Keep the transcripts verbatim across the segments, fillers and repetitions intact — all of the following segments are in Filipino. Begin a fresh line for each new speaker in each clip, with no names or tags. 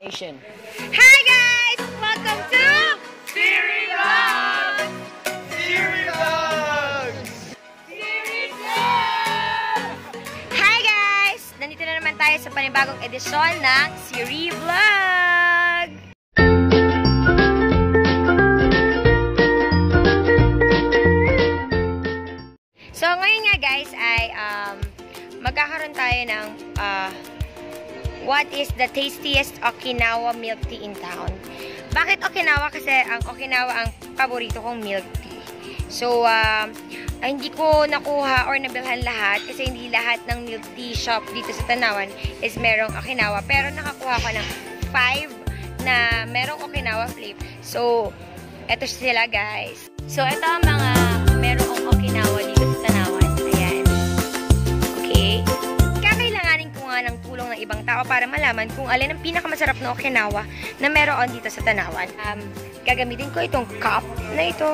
Hi guys! Welcome to
Siri Vlogs! Siri Vlogs!
Siri Vlogs! Hi guys! Nandito na naman tayo sa panibagong edisyon ng Siri Vlog! So ngayon nga guys ay um, magkakaroon tayo ng uh, what is the tastiest Okinawa milk tea in town. Bakit Okinawa? Kasi ang Okinawa ang paborito kong milk tea. So, uh, ay, hindi ko nakuha or nabilhan lahat kasi hindi lahat ng milk tea shop dito sa Tanawan is merong Okinawa. Pero nakakuha ko ng five na merong Okinawa flavor. So, eto sila guys. So, ito ang mga merong Okinawa dito sa Tanawan. Ayan. Okay. Kakailanganin ko nga ng tulong ng ibang tao para malaman kung alin ang pinakamasarap na Okinawa na meron dito sa Tanawan. Um, gagamitin ko itong cup na ito.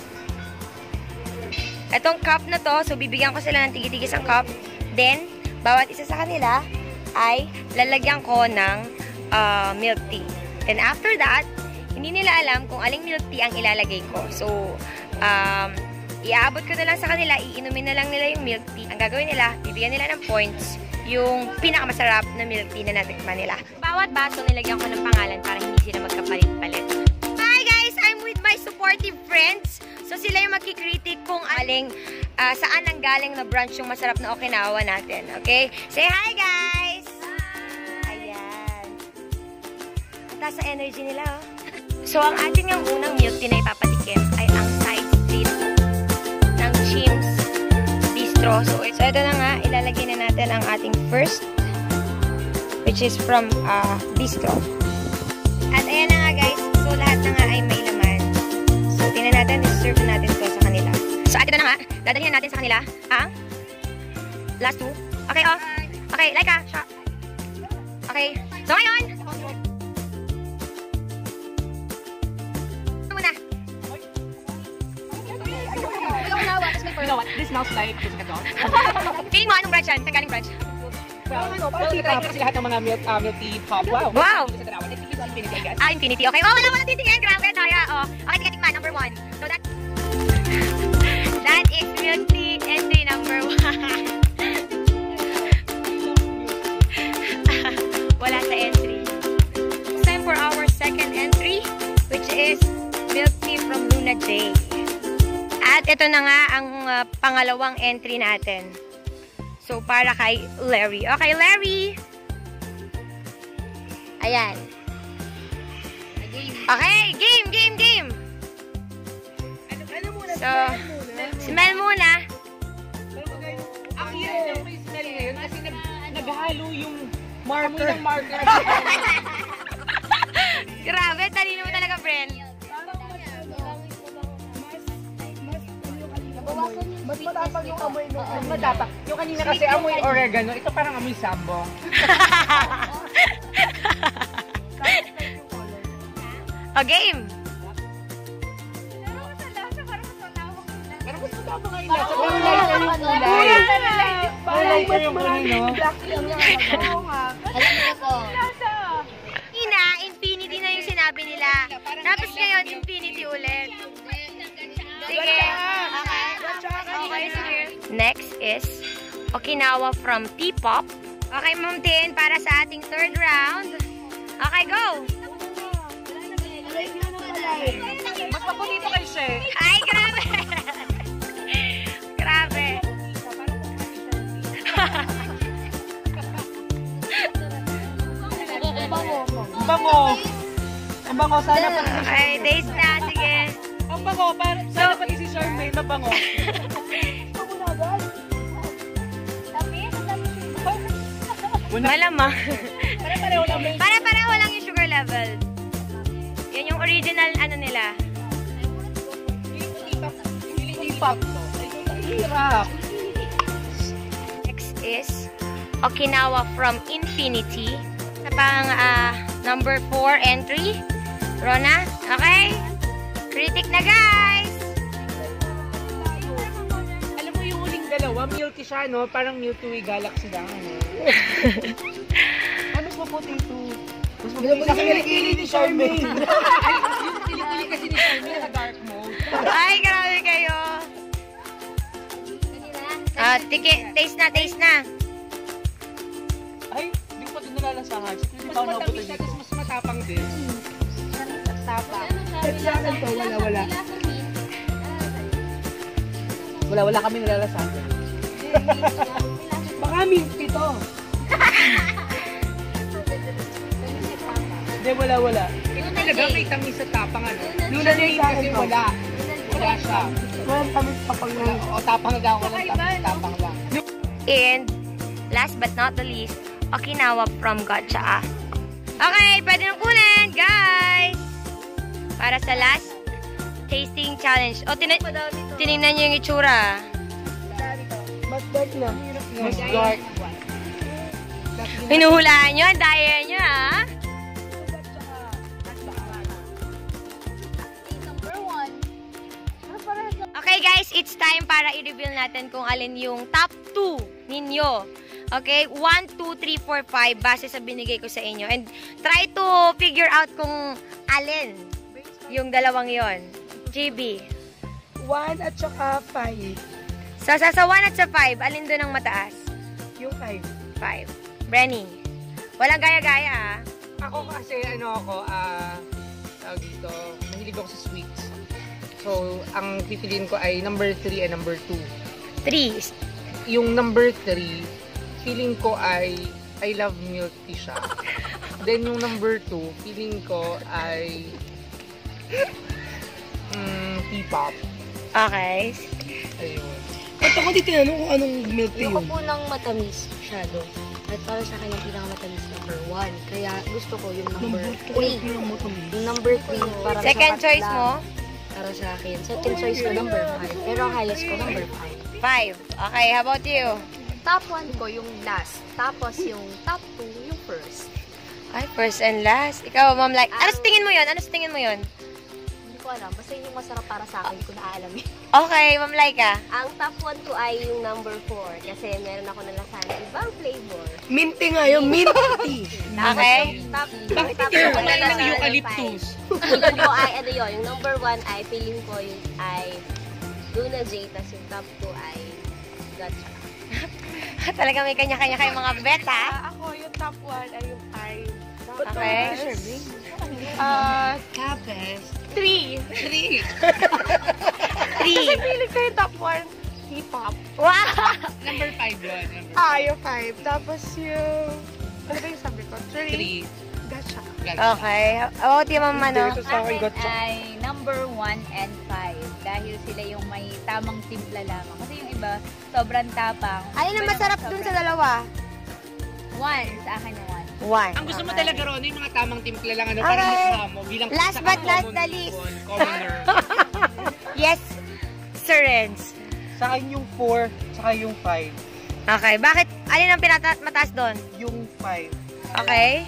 Itong cup na to, so bibigyan ko sila ng tigi-tigis ang cup. Then, bawat isa sa kanila ay lalagyan ko ng uh, milk tea. Then after that, hindi nila alam kung aling milk tea ang ilalagay ko. So, um, iaabot ko na lang sa kanila, iinumin na lang nila yung milk tea. Ang gagawin nila, bibigyan nila ng points yung pinakamasarap na milk tea na natikman nila. Bawat baso nilagyan ko ng pangalan para hindi sila magkapalit-palit. Hi guys! I'm with my supportive friends. So sila yung magkikritik kung aling uh, saan ang galing na branch yung masarap na Okinawa natin. Okay? Say hi guys! Hi! Ayan. Ang taas sa energy nila oh. So ang ating yung unang milk tea na ipapatikim ay ang side street ng Chim's Bistro. So, so ito na nga, ilalagay na natin ang ating first, which is from uh, Bistro. At ayan na nga guys, so lahat na nga ay may laman. So tingnan natin, serve natin to sa kanila. So at ito na nga, dadalhin natin sa kanila ang last two. Okay oh. Okay, like ah, shot. Okay, so ngayon,
You know what? This smells like biscuitos.
feeling mo anong branch yan? Saan galing branch?
Well, well, try kasi lahat ng mga milk, uh, milk tea pop. Wow!
Wow!
Infinity, I guess.
Ah, Infinity. Okay. Oh, wala wala titingin. Grabe, Taya. Oh. Okay, sige, tikman. Number one. So that that is milk tea entry number one. Wala sa entry. It's time for our second entry, which is milk tea from Luna J. At ito na nga ang uh, pangalawang entry natin. So, para kay Larry. Okay, Larry! Ayan. Okay, game, game, game! So, smell muna.
Ang hirap ng may smell ngayon kasi naghalo yung marker. Yung marker.
Grabe, talino mo talaga, friend.
Mas matapang yung amoy mo. Mas matapang. Yung kanina kasi amoy oregano, ito parang amoy sambong.
O, game!
Pero mas matapang ngayon na. Saka yung lighter yung kulay. Yung lighter yung kulay, no? Black yung lang.
Alam mo ko. Ina, infinity na yung sinabi nila. Tapos ngayon, infinity ulit. Sige. Okay, sige. Next is Okinawa from T-Pop. Okay, Ma'am Tin, para sa ating third round. Okay, go!
Mas paborito kay She.
Ay, grabe! Grabe.
Ang bango. Ang bango. Sana pa rin si
Okay, taste na. Sige.
Ang bango. Sana pati si Charmaine mabango.
Malamang.
Pare-pareho lang.
Pare-pareho lang yung sugar level. Yan yung original ano nila.
T-pop to. Hirap.
Next is Okinawa from Infinity. Sa pang uh, number four entry. Rona, okay? Critic na guys!
Alam mo yung huling dalawa, milky siya, no? Parang Milky Way Galaxy lang, no? Ano mas maputi ito? Mas maganda sa kilikili ni Charmaine. Yung kilikili kasi ni Charmaine na dark mode.
Ay, grabe kayo. Ah, tiki, taste na, taste na.
Ay, hindi ko pa ito nalalasahan. Hindi pa ako nabutan dito. Mas matapang din. Tapang. Sa akin to, wala, wala. Wala, wala kami nalalasahan. Baka mint ito. Hindi, wala, wala. Ito talaga may tamis sa tapang, ano? Luna Jay kasi wala. Wala siya. Walang tamis tapang lang. O, tapang lang. Walang tamis tapang lang.
And, last but not the least, Okinawa from Gotcha. Okay, pwede nang kunin, guys! Para sa last tasting challenge. O, tin tinignan nyo yung itsura.
Mas dark na. Mas dark.
Hinuhulaan nyo, ang daya nyo, ha? Okay, guys, it's time para i-reveal natin kung alin yung top two ninyo. Okay? one, two, three, four, five base sa binigay ko sa inyo. And try to figure out kung alin yung dalawang yon. J B.
one at saka five.
So, sa, sa one at sa five, alin doon ang mataas?
Yung five.
five. Brenny. Walang gaya-gaya, ah.
Ako kasi, ano ako, ah, tawag dito, mahilig ako sa sweets. So, ang pipiliin ko ay number three and number two.
three.
Yung number three, feeling ko ay I love milk tea siya. Then yung number two, feeling ko ay mm, P-pop.
Okay.
Ayun. At ako di tinanong kung anong milk tea
Ayoko
yun.
po ng matamis masyado. At para sa akin yung pinakamatamis number one. Kaya gusto ko yung number three. Yung number three para
Second
sa
choice
lang.
mo?
Para sa akin. Second choice ko number five. Pero ang highest ko number five.
five. Okay, how about you?
Top one ko yung last. Tapos yung top two yung first.
Ay, first and last. Ikaw, ma'am, like, ano sa tingin mo yun? Ano sa tingin mo yun?
Hindi ko alam. Basta yun yung masarap para sa akin. Hindi ko naalam eh.
Okay, ma'am, like, ah.
Ang top one ko ay yung number four. Kasi meron ako nalasahan ibang flavor.
Minty nga yung mint tea.
Okay?
Top,
Bakit
top
hindi
two
mo
ko
kumain ng
nalasahan
eucalyptus?
five. Feeling ko ay ano yun. Yung number one ay feeling ko yung ay Luna J. Tapos yung top two ay Gotcha.
Talaga may kanya-kanya kayong mga bet, ha?
Ako, yung top one ay yung five.
Okay.
Uh,
Tapos,
three.
three.
Three.
Kasi feeling ko yung top one, K-pop.
Wow!
Number five yun. Number
Ah, yung five. Tapos yung, ano ba yung sabi ko? Three.
three.
Gotcha.
Okay. How about you, ma'am, ano?
Dito sa akin, gotcha.
Ay number one and five dahil sila yung may tamang timpla lamang. Kasi yung iba, sobrang tapang.
Alin ang masarap dun sa dalawa?
One, sa akin yung one.
One.
Ang gusto mo
Okay.
talaga, Ron, yung mga tamang timpla lang, ano,
Okay.
parang mukha mo, bilang
Last
sa
but not
common
the least.
people, commoner.
Yes, Sir Renz.
Sa akin yung four, saka yung five.
Okay. Bakit? Alin ang pinata-mataas doon?
Yung five.
Okay.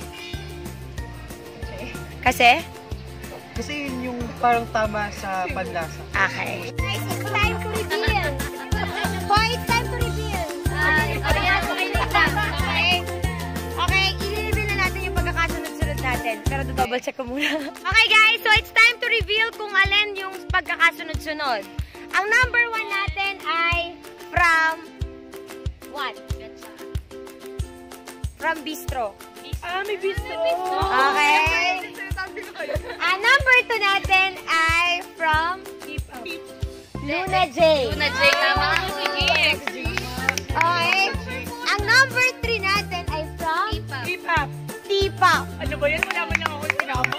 Kasi?
Kasi yun yung parang tama sa panlasa.
Okay.
Guys, it's time to reveal. Boy, it's time to reveal.
Okay. Okay, i-reveal na natin yung pagkakasunod-sunod natin. Pero double check ko muna. Okay guys, so it's time to reveal kung alin yung pagkakasunod-sunod. Ang number one natin ay from what? From Bistro.
Ah, may bistro.
Okay. Ang number two natin ay from Luna J.
Luna J, tama ang sigig.
Okay. Ang number three natin ay from
K-pop.
T-pop.
Ano ba yan? Wala mo lang ako sinama.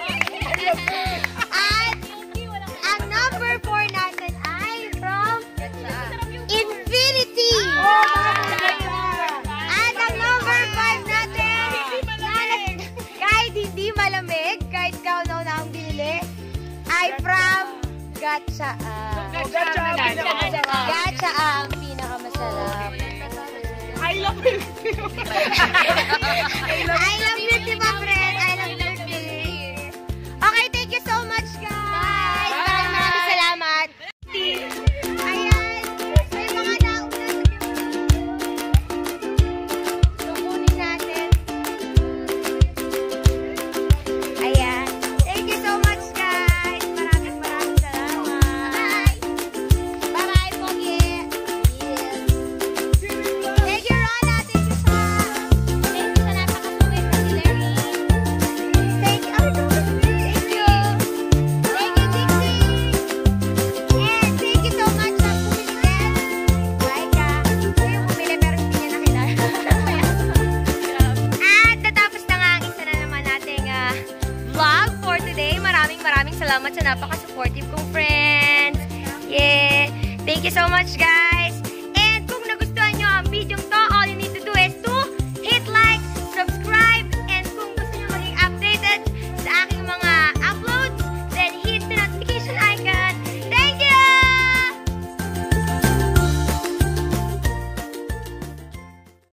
At ang number four natin ay from Infinity. At ang number five natin, kahit hindi malamig, kahit kauna na ang binili, ay from Gotcha.
Gotcha. Pinakamasarap.
Gotcha ang pinakamasarap.
I love it.
I love beauty, my friend. I love beauty. Okay, thank you so much, guys. Maraming maraming salamat. Ayan. May mga nauna. So, kunin natin. sa napaka-supportive kong friends. Yeah! Thank you so much, guys!